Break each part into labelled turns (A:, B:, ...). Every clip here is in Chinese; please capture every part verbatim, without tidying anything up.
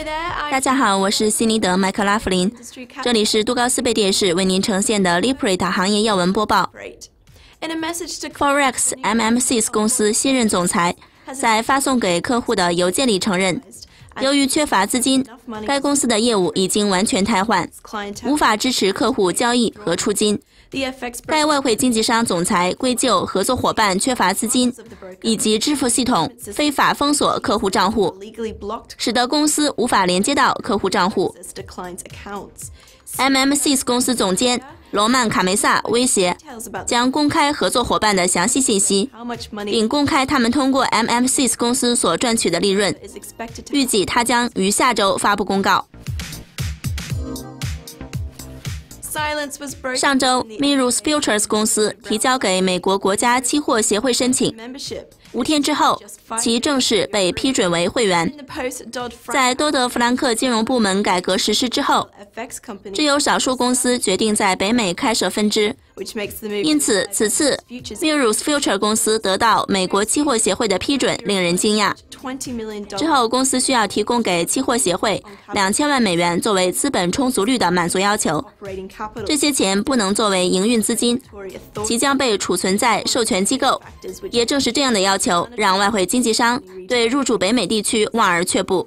A: 大家好，我是悉尼德麦克拉弗林，这里是杜高斯贝电视为您呈现的 Liprate 行业要闻播报。Forex M M C S 公司新任总裁在发送给客户的邮件里承认，由于缺乏资金，该公司的业务已经完全瘫痪，无法支持客户交易和出金。该外汇经纪商总裁归咎合作伙伴缺乏资金，以及支付系统非法封锁客户账户，使得公司无法连接到客户账户。M M C S 公司总监罗曼·卡梅萨威胁将公开合作伙伴的详细信息，并公开他们通过 M M C S 公司所赚取的利润。预计他将于下周发布公告。上周 Mirrors Futures 公司提交给美国国家期货协会申请，五天之后其正式被批准为会员。在多德弗兰克金融部门改革实施之后，只有少数公司决定在北美开设分支，因此此次 Mirrors Futures 公司得到美国期货协会的批准令人惊讶。之后公司需要提供给期货协会两千万美元作为资本充足率的满足要求，这些钱不能作为营运资金，其将被储存在授权机构。也正是这样的要求让外汇经纪商对入驻北美地区望而却步。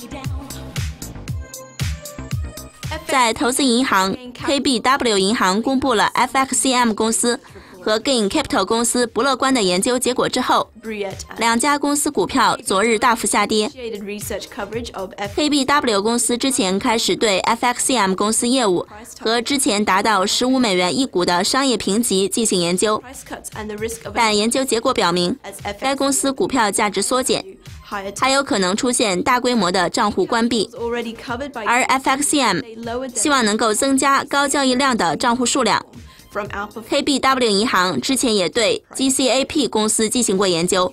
A: 在投资银行 K B W 银行公布了 F X C M 公司和 Gain Capital 公司不乐观的研究结果之后，两家公司股票昨日大幅下跌。K B W 公司之前开始对 F X C M 公司业务和之前达到十五美元一股的商业评级进行研究，但研究结果表明，该公司股票价值缩减，还有可能出现大规模的账户关闭。而 F X C M 希望能够增加高交易量的账户数量。K B W 银行之前也对 G C A P 公司进行过研究。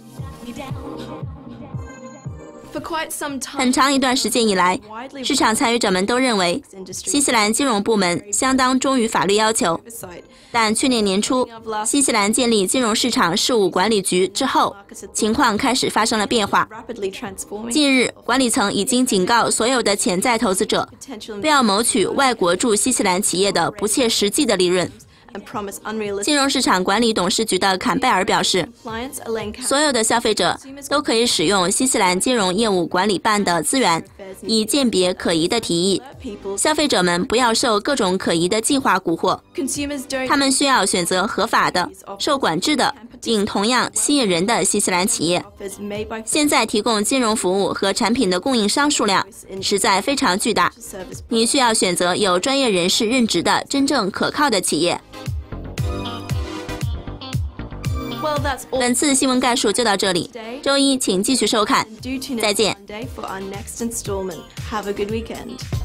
A: 很长一段时间以来，市场参与者们都认为新西兰金融部门相当忠于法律要求，但去年年初新西兰建立金融市场事务管理局之后，情况开始发生了变化。近日管理层已经警告所有的潜在投资者不要谋取外国驻新西兰企业的不切实际的利润。金融市场管理董事局的坎贝尔表示，所有的消费者都可以使用新西兰金融业务管理办的资源，以鉴别可疑的提议。消费者们不要受各种可疑的计划蛊惑，他们需要选择合法的、受管制的，并同样吸引人的新西兰企业。现在提供金融服务和产品的供应商数量实在非常巨大，你需要选择有专业人士任职的真正可靠的企业。本次新闻概述就到这里，周一请继续收看，再见。